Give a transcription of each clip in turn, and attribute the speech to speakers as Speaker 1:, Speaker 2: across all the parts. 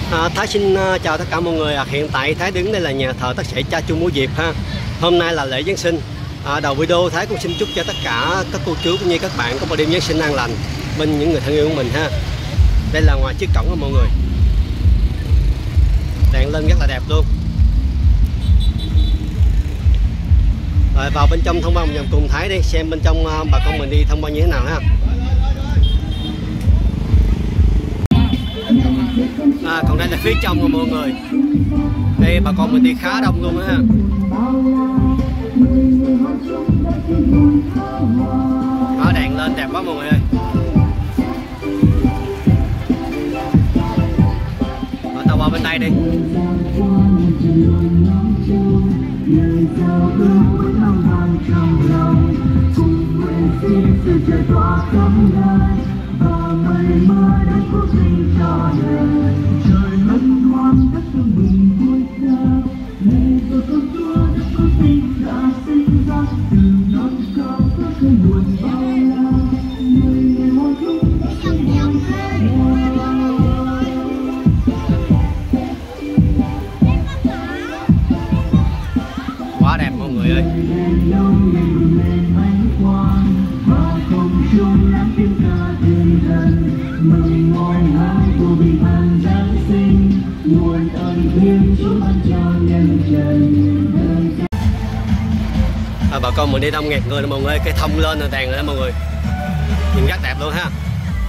Speaker 1: Thái xin chào tất cả mọi người. Hiện tại Thái đứng đây là nhà thờ Tác sĩ Cha Chu Múa Diệp ha. Hôm nay là lễ Giáng sinh. Đầu video Thái cũng xin chúc cho tất cả các cô chú cũng như các bạn có một đêm Giáng sinh an lành bên những người thân yêu của mình ha. Đây là ngoài trước cổng của mọi người. Đèn lên rất là đẹp luôn. Rồi vào bên trong thông qua một vòng cùng Thái đi, xem bên trong bà con mình đi thông qua như thế nào ha. Còn đây là phía trong của mọi người. Đây bà con mình đi khá đông luôn đó ha. Đèn lên đẹp quá mọi người ơi. Tao qua bên đây đi. Quá đẹp mọi người ơi. Bà con mình đi đông nghẹt người nè mọi người, cây thông lên rồi đèn rồi đó mọi người, nhìn rất đẹp luôn ha.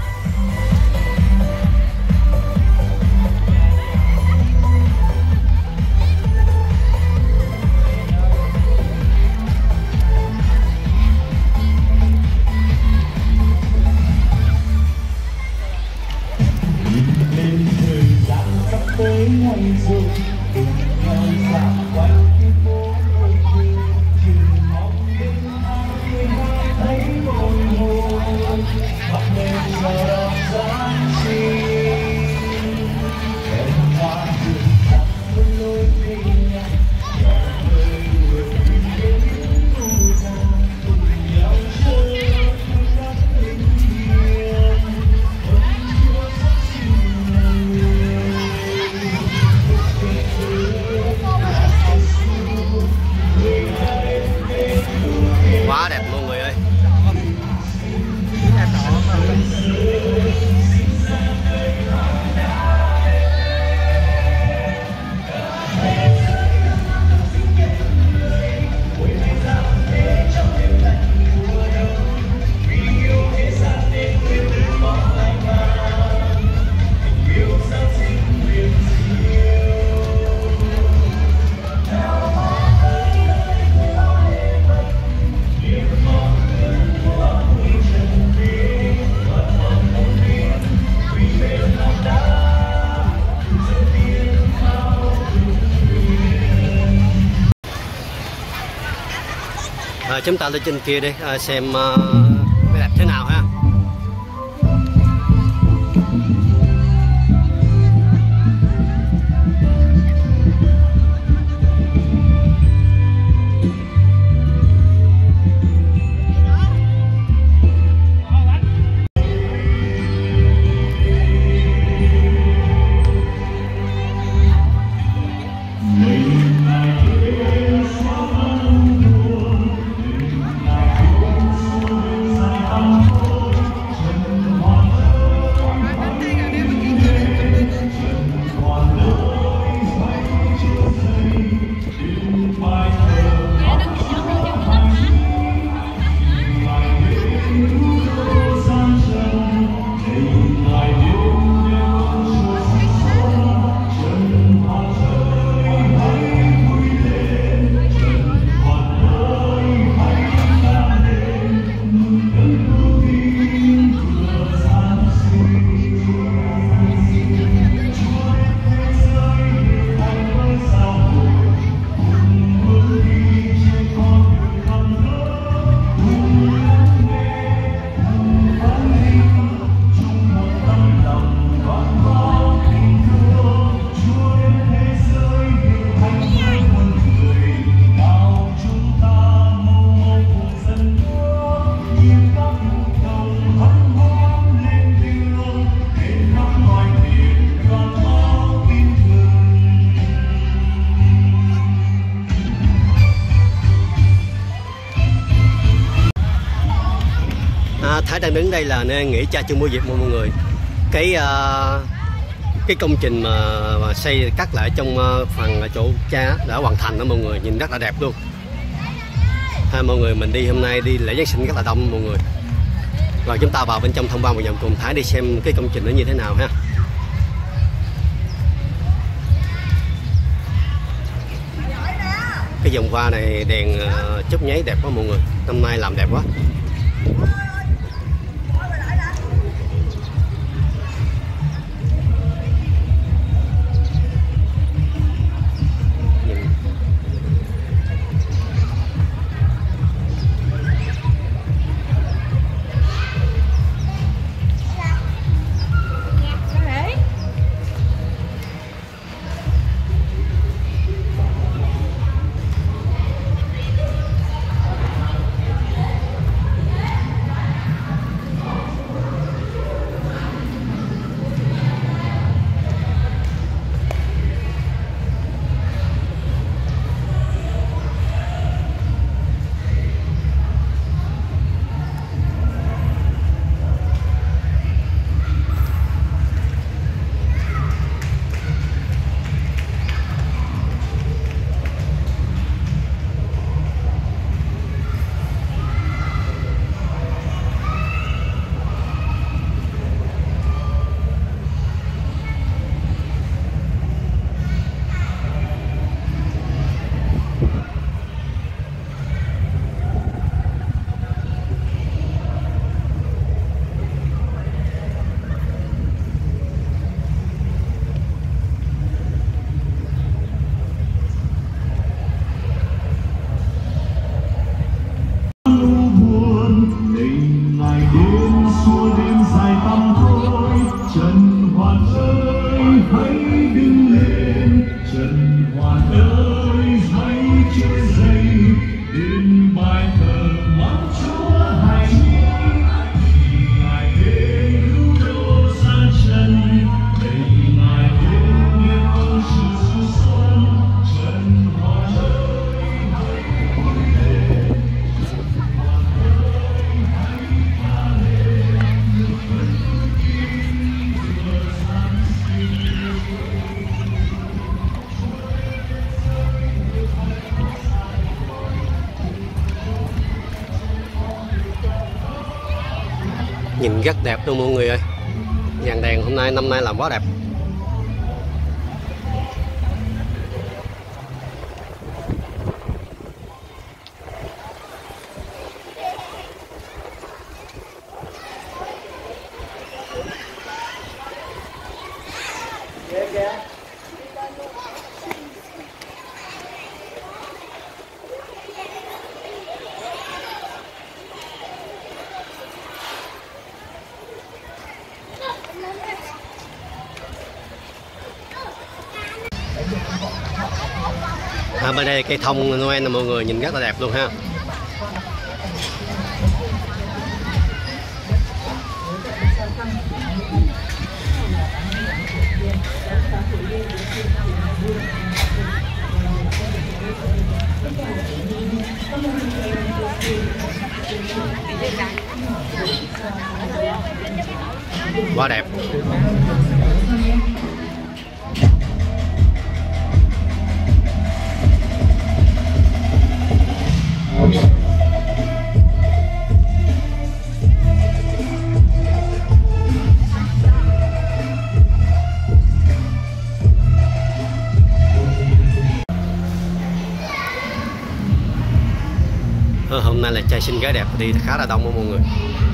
Speaker 1: Quá đẹp mọi người ơi. Chúng ta lên trên kia đi xem cái đẹp thế nào ha. Thái đang đứng đây là nơi nghỉ cha Chu Mẫu Diệp mọi người. Cái công trình mà xây cắt lại trong phần chỗ cha đã hoàn thành đó mọi người, nhìn rất là đẹp luôn. Mọi người, mình đi hôm nay đi lễ Giáng sinh rất là đông mọi người. Rồi chúng ta vào bên trong thông qua một vòng cùng Thái đi xem cái công trình nó như thế nào ha. Cái vòng hoa này đèn chớp nháy đẹp quá mọi người, năm nay làm đẹp quá. Nhìn rất đẹp luôn mọi người ơi. Dàn đèn hôm nay năm nay làm quá đẹp. Bên đây cây thông Noel nè mọi người, nhìn rất là đẹp luôn ha. Quá đẹp. Hôm nay là trai xinh gái đẹp đi khá là đông mọi người.